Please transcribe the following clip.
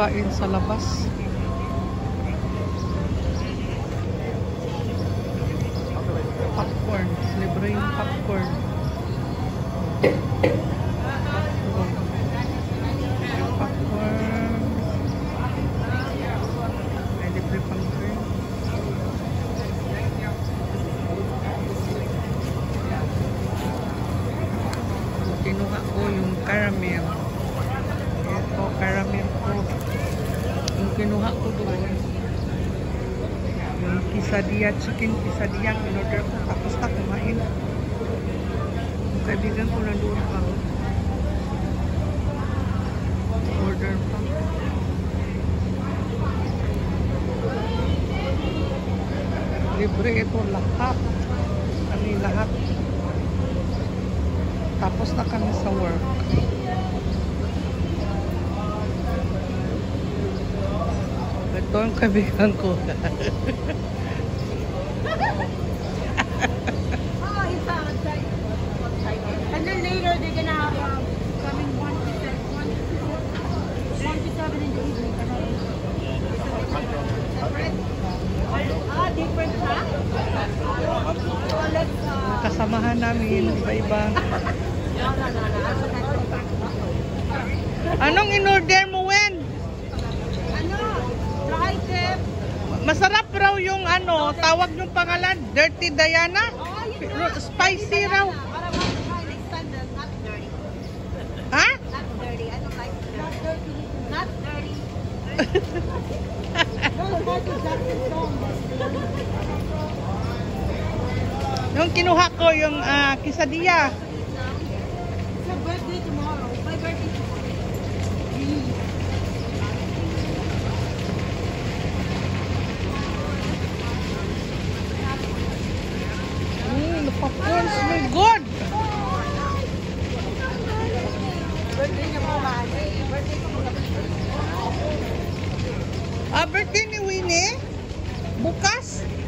pagkain sa labas. Popcorn. Libre yung popcorn. Yung popcorn. May libre pang drink. Kinuha ko yung caramel. Ito, caramel ko. Yung kinuha ko doon. Yung quesadilla, chicken quesadilla, in-order ko. Tapos na kumain. Yung kaibigan ko na doon pa. Order pa. Libre ito lahat. Kami lahat. Tapos na kami sa work. Ito ang kaibigan ko. And then later they're gonna have coming 1 to 7 in the evening. Different ha? So let's Kasamahan namin, iba-iba. Anong in-order mo, Wen? Ano? Dry tip. Masarap raw yung ano, tawag yung pangalan, Dirty Diana? Oh, you know. Spicy raw. What I want to try next time is not dirty. Ha? Not dirty. I don't like it. Not dirty. Not dirty. Yung kinuha ko, yung quesadilla. It's her birthday tomorrow. My birthday tomorrow. The popcorn smell good. Birthday niya po, man. Birthday ko mga Birthday ni Winnie? Bukas?